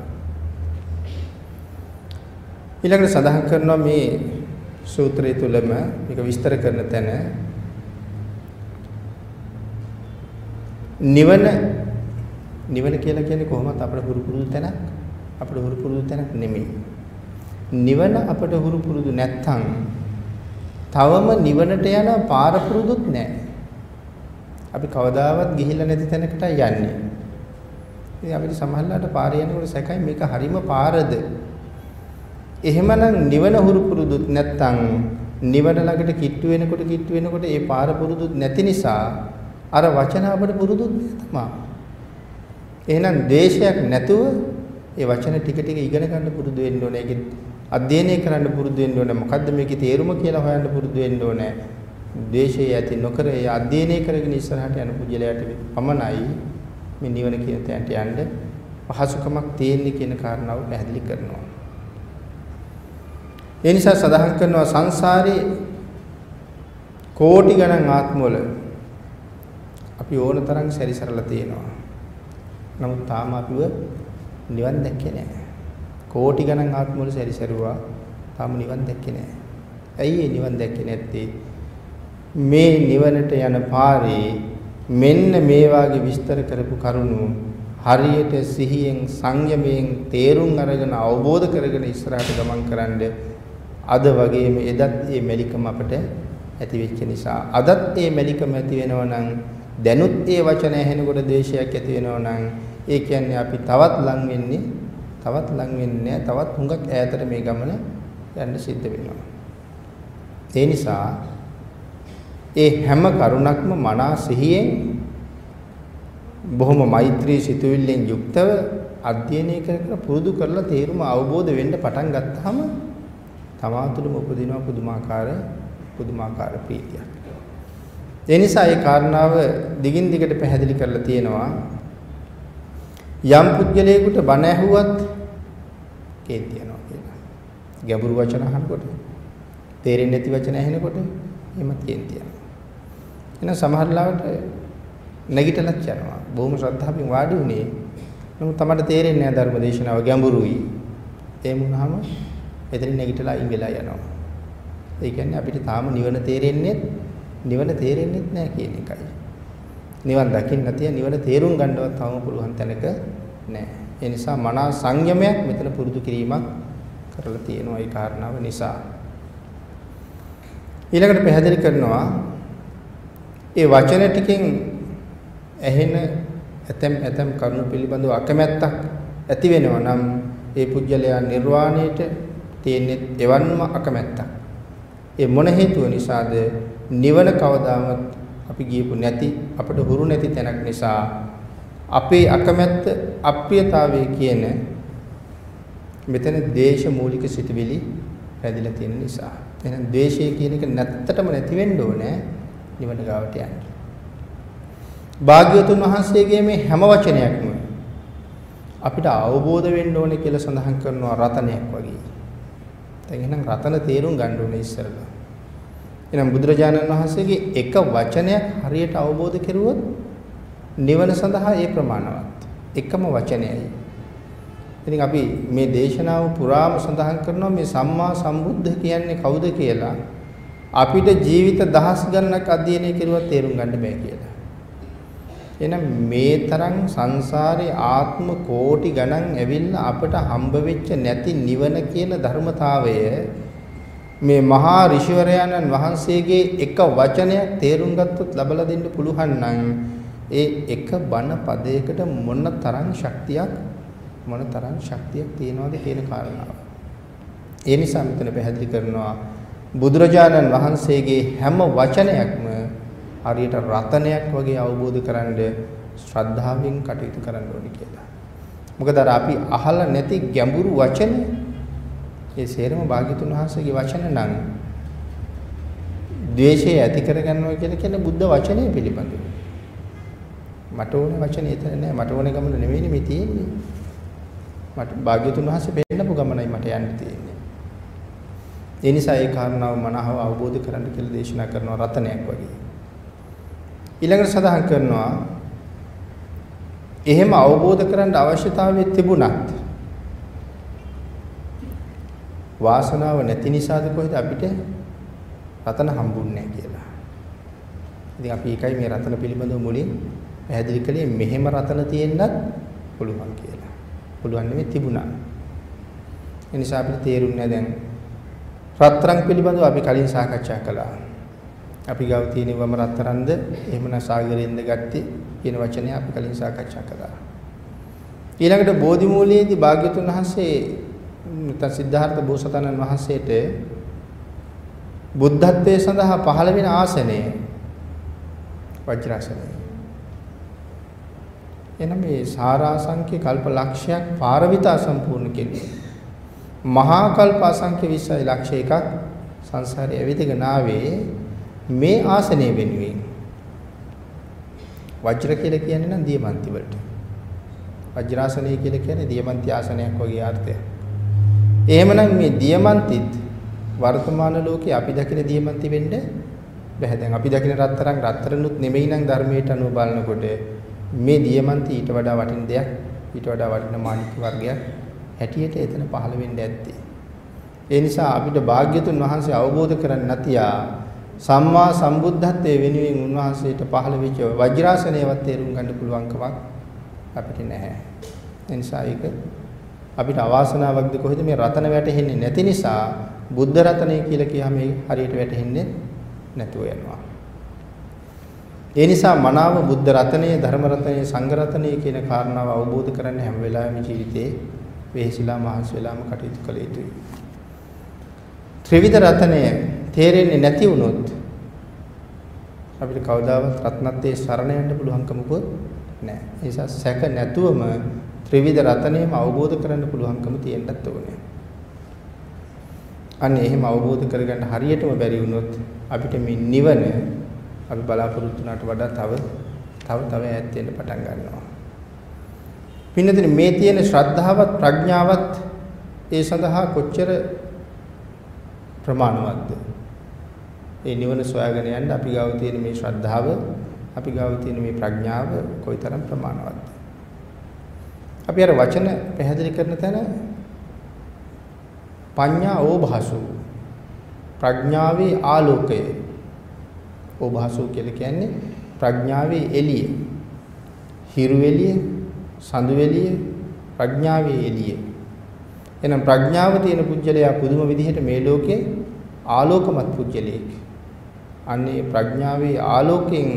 ඊළඟට සඳහන් කරනවා මේ සූත්‍රය තුලම මේක විස්තර කරන තැන නිවන නිවන කියලා කියන්නේ කොහොමද අපේ හුරු පුරුදු තැනක් අපේ හුරු පුරුදු තැනක් නෙමෙයි. නිවන අපට හුරු පුරුදු නැත්තම් තවම නිවනට යන පාර පුරුදුත් නැහැ. අපි කවදාවත් ගිහිල්ලා නැති තැනකට යන්නේ. ඉතින් අපිට සමහරවිට පාරේ යනකොට සැකයි මේක හරිම පාරද? එහෙමනම් නිවන හුරු පුරුදුත් නැත්තම් නිවන ළඟට කිට්ටු වෙනකොට කිට්ටු වෙනකොට ඒ පාර පුරුදුත් නැති නිසා අර වචන අපිට පුරුදුත් නෑ තමයි. එහෙනම් ද්වේෂයක් නැතුව ඒ වචන ටික ටික ඉගෙන ගන්න පුරුදු වෙන්න ඕනේ. ඒක අධ්‍යයනය කරන්න පුරුදු වෙන්න ඕනේ. මොකද්ද මේකේ තේරුම කියලා හොයන්න පුරුදු වෙන්න ඕනේ. ද්වේෂය ඇති නොකර ඒ අධ්‍යයනය කරගෙන ඉස්සරහට යන පුජලයට පමණයි මේ නිවන කියන තැනට යන්න පහසුකමක් තියෙන්නේ කියන කාරණාව පැහැදිලි කරනවා. ඒ නිසා සඳහන් කරනවා සංසාරේ කෝටි ගණන් ආත්මවල අපි ඕන තරම් සැරිසරලා තියෙනවා. නමුත් තාම අපිව නිවන් දැක්කේ නැහැ. කෝටි ගණන් ආත්මවල සැරිසරුවා තාම නිවන් දැක්කේ නැහැ. ඇයි ඒ නිවන් දැක්කේ නැත්තේ? මේ නිවනට යන පාරේ මෙන්න මේ වාගේ විස්තර කරපු කරුණු හරියට සිහියෙන් සංයමයෙන් තේරුම් අරගෙන අවබෝධ කරගෙන ඉස්සරහට ගමන් කරන්න අද වගේම එදත් මේ මෙලිකම අපට ඇති වෙච්ච නිසා අදත් මේ මෙලිකම ඇති වෙනවා නම් දැනුත් ඒ වචන ඇහෙනකොට ද්වේෂයක් ඇති වෙනවා නම් ඒ කියන්නේ අපි තවත් ලං වෙන්නේ තවත් ලං වෙන්නේ තවත් හුඟක් ඈතට මේ ගමන යන්න සිද්ධ වෙනවා. ඒ නිසා ඒ හැම කරුණක්ම මනා සිහියෙන් බොහොම මෛත්‍රී සිතුවිල්ලෙන් යුක්තව අධ්‍යයනය කර කර පුරුදු කරලා තේරුම අවබෝධ වෙන්න පටන් ගත්තාම තමා තුළම උපදින පුදුමාකාර පුදුමාකාර ප්‍රීතියක්. ඒ නිසා ඒ කාරණාව දිගින් දිගට පැහැදිලි කරලා තියෙනවා. යම් පුද්ගලයෙකුට බණ ඇහුවත් කේන්ති යනවා කියලා. ගැඹුරු වචන අහනකොට තේරෙන්නේ නැති වචන ඇහෙනකොට එහෙමත් කේන්ති යනවා. එන සමහර ලාවට නැගිටලත් යනවා. බොහොම ශ්‍රද්ධාවෙන් වාඩි වුණේ. නමුත් තමයි තේරෙන්නේ නැහැ ධර්ම දේශනාව ගැඹුරුයි. එහෙම වුණාම එතනින් නැගිටලා අයින් වෙලා යනවා. ඒ කියන්නේ අපිට තාම නිවන තේරෙන්නේ නිවන තේරෙන්නේ නැහැ කියන එකයි. නිවන් දකින්න තිය නිවන තේරුම් ගන්නවත් තාම පුළුවන් තැනක නැහැ. ඒ නිසා මනා සංයමයක් මෙතන පුරුදු කිරීමක් කරලා තියෙනවා ඒ කාරණාව නිසා. ඊළඟට පැහැදිලි කරනවා ඒ වචන ටිකෙන් ඇහෙන ඇතම් ඇතම් කරුණු පිළිබඳව අකමැත්තක් ඇති වෙනවා නම් ඒ පුජ්‍යලයා නිර්වාණයට තියෙන්නේ එවන්ම අකමැත්තක්. ඒ මොන හේතුව නිසාද? නිවන කවදාවත් අපි ගියපු නැති අපිට හුරු නැති තැනක් නිසා අපේ අකමැත්ත අප්‍රියතාවය කියන මෙතන දේශ මූලික සිතුවිලි පැදිලා තියෙන නිසා. එහෙනම් ද්වේෂය කියන එක නැත්තටම නැති වෙන්න ඕනේ නිවන ගාවට යන්න. භාග්‍යවතුන් වහන්සේගේ මේ හැම වචනයක්ම අපිට අවබෝධ වෙන්න ඕනේ කියලා සඳහන් කරනවා රතනයක් වගේ. දැන් එහෙනම් රතන තේරුම් ගන්න ඕනේ ඉස්සරලා. එහෙනම් බුදුරජාණන් වහන්සේගේ එක වචනයක් හරියට අවබෝධ කෙරුවොත් නිවන සඳහා ඒ ප්‍රමාණවත්. එකම වචනයයි. ඉතින් අපි මේ දේශනාව පුරාම සඳහන් කරනවා මේ සම්මා සම්බුද්ධ කියන්නේ කවුද කියලා. අපිට ජීවිත දහස් ගණනක් අධ්‍යයනය කරුවත් තේරුම් ගන්න බෑ කියලා. එහෙනම් මේ තරම් සංසාරේ ආත්ම කෝටි ගණන් ඇවිල්ලා අපට හම්බ වෙච්ච නැති නිවන කියන ධර්මතාවය මේ මහා ඍෂිවරයන්න් වහන්සේගේ එක වචනයක් තේරුම් ගත්තොත් ලබලා දෙන්න පුළුවන් නම් ඒ එක බණ පදයකට මොන තරම් ශක්තියක් මොන තරම් ශක්තියක් තියෙනවද කියන කාරණාව. ඒ නිසා මෙතන පැහැදිලි කරනවා බුදුරජාණන් වහන්සේගේ හැම වචනයක්ම හරියට රතනයක් වගේ අවබෝධ කරගන්න ශ්‍රද්ධාවෙන් කටයුතු කරන්න ඕනේ කියලා. මොකද අර අපි අහලා නැති ගැඹුරු වචන ඒ සේරම භාග්‍යතුන් වහන්සේගේ වචන නම් ද්වේෂය ඇති කරගන්නවා කියලා කියන්නේ බුද්ධ වචනේ පිළිබඳව. මට ඕනේ වචනේ එතන නෑ. මට ඕනේ ගමන නෙවෙයි මේ තියෙන්නේ. මට භාග්‍යතුන් වහන්සේ පෙන්නපු ගමනයි මට යන්න තියෙන්නේ. ඒ නිසා ඒ කාරණාව මනහව අවබෝධ කරගන්න කියලා දේශනා කරනවා රතනයක් වගේ. ඊළඟට සඳහන් කරනවා එහෙම අවබෝධ කරගන්න අවශ්‍යතාවය තිබුණත් වාසනාව නැති නිසාද කොහෙද අපිට රතන හම්බුන්නේ කියලා. ඉතින් අපි එකයි මේ රතන පිළිබඳව මුලින් පැහැදිලි කළේ මෙහෙම රතන තියෙන්නත් පුළුවන් කියලා. පුළුවන් නෙවෙයි තිබුණා. ඒ නිසා අපිට තේරුන්නේ දැන් රත්තරන් පිළිබඳව අපි කලින් සාකච්ඡා කළා. අපි ගාව තියෙන වම රත්තරන්ද එහෙමනම් සාගරයෙන්ද ගත්තේ කියන වචනය අපි කලින් සාකච්ඡා කළා. ඊළඟට බෝධි මූලයේදී භාග්‍යතුන් වහන්සේ නැත්නම් සිද්ධාර්ථ බෝසතාණන් වහන්සේට බුද්ධත්වයේ සඳහා පහළ වෙන ආසනය වජ්‍රාසනය. එනම් මේ සාරාංශික කල්ප ලක්ෂයක් පාරවිතා සම්පූර්ණ කෙරුවා. මහා කල්ප අසංඛ්‍ය විස්සයි ලක්ෂ එකක් සංසාරේ ඇවිදගෙන ආවේ මේ ආසනය වෙනුවෙන්. වජ්‍ර කියලා කියන්නේ නම් දියමන්ති වලට. වජ්‍රාසනය කියලා කියන්නේ දියමන්ති ආසනයක් වගේ අර්ථයක්. එහෙමනම් මේ දියමන්තිත් වර්තමාන ලෝකේ අපි දකින දියමන්ති වෙන්න බැහැ. දැන් අපි දකින රත්තරන් රත්තරනුත් නෙමෙයි නම් ධර්මයට අනුව බලනකොට මේ දියමන්ති ඊට වඩා වටින දෙයක්, ඊට වඩා වටින මාණික වර්ගයක් හැටියට එතන පහළ වෙන්න ඇත්තේ. ඒ නිසා අපිට භාග්‍යතුන් වහන්සේ අවබෝධ කරගන්න නැතියා සම්මා සම්බුද්ධත්වයේ වෙනුවෙන් උන්වහන්සේට පහළ වෙච්ච වජ්‍රාසනයවත් තේරුම් ගන්න පුළුවන්කමක් අපිට නැහැ. ඒ නිසා ඒක අපිට අවාසනාවක්ද කොහෙද මේ රතන වැටෙන්නේ නැති නිසා බුද්ධ රතනය කියලා කියහම හරියට වැටෙන්නේ නැතුව යනවා. ඒ නිසා මනාව බුද්ධ රතනය, ධර්ම රතනය, සංඝ රතනය කියන කාරණාව අවබෝධ කරගන්න හැම වෙලාවෙම ජීවිතේ වෙහෙසිලා මහන්සි වෙලාම කටයුතු කළ යුතුයි. ත්‍රිවිධ රතනය තේරෙන්නේ නැති වුණොත් අපිට කවදාවත් රත්නත්‍රයේ සරණ යන්න පුළුවන්කමකුත් නැහැ. ඒ නිසා සැක නැතුවම ත්‍රිවිධ රතනයම අවබෝධ කරගන්න පුළුවන්කම තියෙන්නත් ඕනේ. අන්න එහෙම අවබෝධ කරගන්න හරියටම බැරි වුණොත් අපිට මේ නිවන අපි බලාපොරොත්තු වුණාට වඩා තව තව තව ඈත් වෙන්න පටන් ගන්නවා. පින්නදින මේ තියෙන ශ්‍රද්ධාවත් ප්‍රඥාවත් ඒ සඳහා කොච්චර ප්‍රමාණවත්ද? ඒ නිවන සොයාගෙන යන්න අපි ගාව තියෙන මේ ශ්‍රද්ධාව, අපි ගාව තියෙන මේ ප්‍රඥාව කොයිතරම් ප්‍රමාණවත්ද? අපි අර වචන පැහැදිලි කරන තැන පඤ්ඤා ඕභාසු ප්‍රඥාවේ ආලෝකය ඕභාසු කියලා කියන්නේ ප්‍රඥාවේ එළිය, හිරු එළිය, සඳු එළිය, ප්‍රඥාවේ එළිය. එහෙනම් ප්‍රඥාව තියෙන පුජ්‍යලයා පුදුම විදිහට මේ ලෝකේ ආලෝකමත් පුජ්‍යලෙක්. අන්නේ ප්‍රඥාවේ ආලෝකයෙන්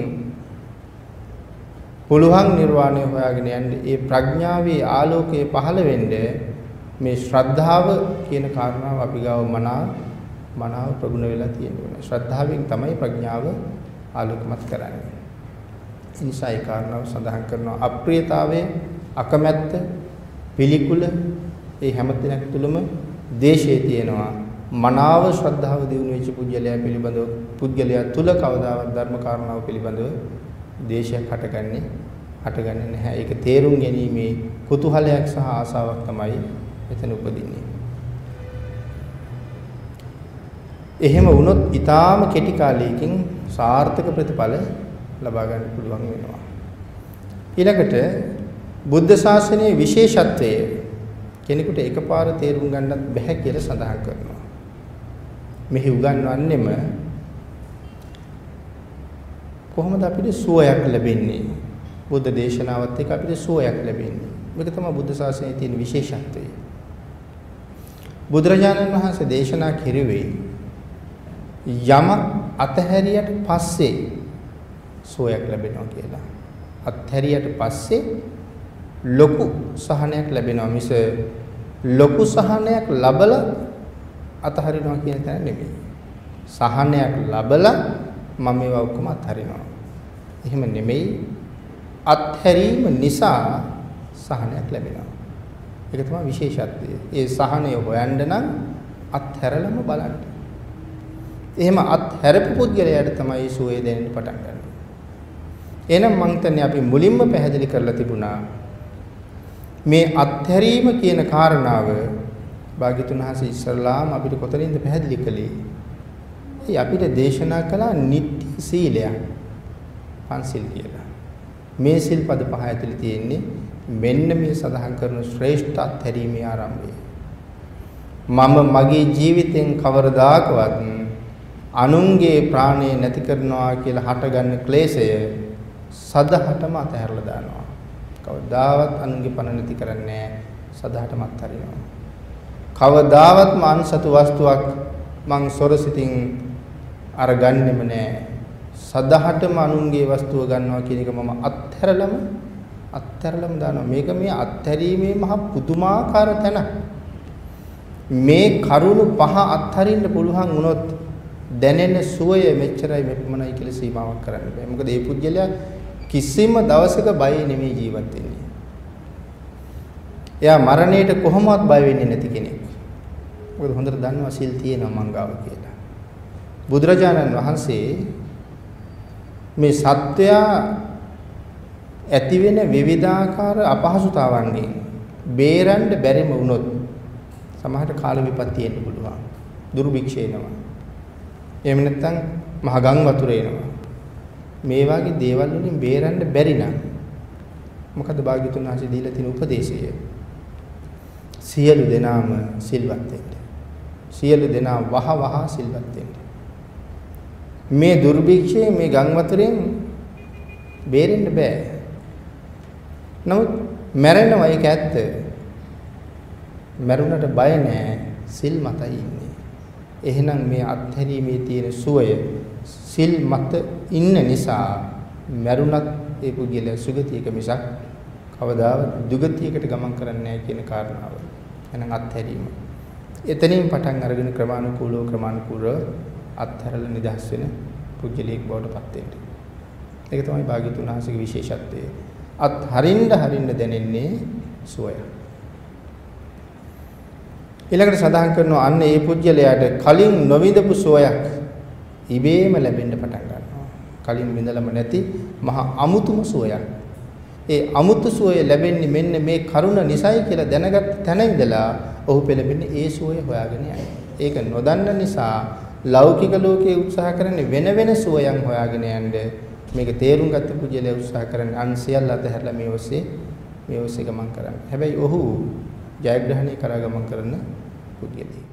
පුළුවන් නිර්වාණය හොයාගෙන යන්න ඒ ප්‍රඥාවේ ආලෝකයේ පහළ වෙන්න මේ ශ්‍රද්ධාව කියන කාරණාව අපි ගාව මනාව මනාව ප්‍රගුණ වෙලා තියෙනවා. ශ්‍රද්ධාවෙන් තමයි ප්‍රඥාව ආලෝකමත් කරන්නේ. ඒ නිසා ඒ කාරණාව සඳහන් කරනවා අප්‍රියතාවය, අකමැත්ත, පිළිකුල ඒ හැම දිනක් තුළම දේශයේ තියෙනවා. මනාව ශ්‍රද්ධාව දිනු වෙච්ච පුජ්‍යලයා පිළිබඳව පුජ්‍යලයා තුල කවදාවත් ධර්ම කාරණාව පිළිබඳව දේශයක් හටගන්නේ හටගන්නේ නැහැ. ඒක තේරුම් ගැනීමේ කුතුහලයක් සහ ආසාවක් තමයි එතන උපදින්නේ. එහෙම වුණොත් ඊටාම කෙටි කාලයකින් සාර්ථක ප්‍රතිඵල ලබා ගන්න පුළුවන් වෙනවා. ඊළඟට බුද්ධ ශාසනයේ විශේෂත්වය කෙනෙකුට එකපාර තේරුම් ගන්නත් බැහැ කියලා සඳහන් කරනවා. මෙහි උගන්වන්නෙම කොහොමද අපිට සුවයක් ලැබෙන්නේ? බුද්ධ දේශනාවත් එක්ක අපිට සුවයක් ලැබෙන්නේ. මේක තමයි බුද්ධ ශාසනයේ තියෙන විශේෂත්වය. බුදුරජාණන් වහන්සේ දේශනා කෙරුවේ යමක් අතහැරියට පස්සේ සුවයක් ලැබෙනවා කියලා. අත්හැරියට පස්සේ ලොකු සහනයක් ලැබෙනවා මිස ලොකු සහනයක් ලැබලා අතහරිනවා කියන තැන නෙමෙයි. සහනයක් ලැබලා මම මේවා ඔක්කොම අත්හරිනවා. එහෙම නෙමෙයි. අත්හැරීම නිසා සහනයක් ලැබෙනවා. ඒක තමයි විශේෂත්වය. ඒ සහනය හොයන්න නම් අත්හැරලම බලන්න. එහෙම අත්හැරපු පුද්ගලයාට තමයි සුවය දැනෙන්න පටන් ගන්න. එහෙනම් මං හිතන්නේ අපි මුලින්ම පැහැදිලි කරලා තිබුණා මේ අත්හැරීම කියන කාරණාව භාග්‍යතුන් වහන්සේ ඉස්සරලාම අපිට කොතනින්ද පැහැදිලි කළේ? ඒ අපිට දේශනා කළා නිත්‍ය සීලයක් පන්සිල් කියලා. මේ සිල්පද පහ ඇතුළේ තියෙන්නේ මෙන්න මේ සඳහන් කරන ශ්‍රේෂ්ඨ අත්හැරීමේ ආරම්භය. මම මගේ ජීවිතෙන් කවරදාකවත් අනුන්ගේ ප්‍රාණය නැති කරනවා කියලා හටගන්න ක්ලේශය සදහටම අතහැරලා දානවා. කවදාවත් අනුන්ගේ පණ නැති කරන්නේ නැහැ. සදහටම අත්හරිනවා. කවදාවත් මානසතු වස්තුවක් මං සොරසිතින් අරගන්නෙම නැහැ. සදහටම අනුන්ගේ වස්තුව ගන්නවා කියන එක මම අත්හැරලම අත්හැරලම දානවා. මේක මේ අත්හැරීමේ මහ පුදුමාකාර තැන. මේ කරුණු පහ අත්හරින්න පුළුවන් වුණොත් දැනෙන සුවය මෙච්චරයි මෙපමණයි කියලා සීමාවක් කරන්න බෑ. මොකද මේ පුජ්‍යලයා කිසිම දවසක බය නෙමෙයි ජීවත් වෙන්නේ. එයා මරණයට කොහොමවත් බය වෙන්නේ නැති කෙනෙක්. මොකද හොඳට දන්නවා සිල් තියෙනවා මංගාව කියලා. බුදුරජාණන් වහන්සේ මේ සත්වයා ඇති වෙන විවිධාකාර අපහසුතාවන්ගෙන් බේරන්න බැරිම වුණොත් සමහරට කාල විපත්ති එන්න පුළුවන්. දුර්භික්ෂ එනවා. එහෙම නැත්නම් මහ ගම් වතුර එනවා. මේ වගේ දේවල් වලින් බේරන්න බැරි නම් මොකද භාග්‍යතුන් වහන්සේ දීලා තියෙන උපදේශය? සියලු දෙනාම සිල්වත් වෙන්න. සියලු දෙනා වහ වහ සිල්වත් වෙන්න. මේ දුර්භික්ෂයේ මේ ගම් වතුරෙන් බේරෙන්න බෑ. නමුත් මැරෙනවා ඒක ඇත්ත. මැරුණට බය නෑ. සිල් මතයි ඉන්නේ. එහෙනම් මේ අත්හැරීමේ තියෙන සුවය සිල් මත ඉන්න නිසා මරුණත් ඒ පුද්ගලයා සුගතියක මිසක් කවදාවත් දුගතියකට ගමන් කරන්නේ නැහැ කියන කාරණාව. එහෙනම් අත්හැරීම. එතනින් පටන් අරගෙන ක්‍රමානුකූලව ක්‍රමානුකූලව අත්හැරලා නිදහස් වෙන පුද්ගලයෙක් බවට පත් වෙන්න. ඒක තමයි භාග්‍යතුන් වහන්සේගේ විශේෂත්වය. අත්හරින්න හරින්න දැනෙන්නේ සුවය. ඊළඟට සඳහන් කරනවා අන්න ඒ පුජ්‍යලයාට කලින් නොවිඳපු සෝයක් ඉබේම ලැබෙන්න පටන් ගන්නවා. කලින් විඳලම නැති මහා අමුතුම සෝයක්. ඒ අමුතු සෝය ලැබෙන්නේ මෙන්න මේ කරුණ නිසයි කියලා දැනගත් තැන ඉඳලා ඔහු පෙළඹෙන්නේ ඒ සෝය හොයාගෙන යයි. ඒක නොදන්න නිසා ලෞකික ලෝකයේ උත්සාහ කරන්නේ වෙන වෙන සෝයන් හොයාගෙන යන්න. මේක තේරුම් ගත්ත පුජ්‍යලයා උත්සාහ කරන්නේ අන් සියල්ල අතහැරලා මේ ඔස්සේ මේ ඔස්සේ ගමන් කරන්න. හැබැයි ඔහු ජයග්‍රහණය කරා ගමන් කරන පුද්ගලයෙක්.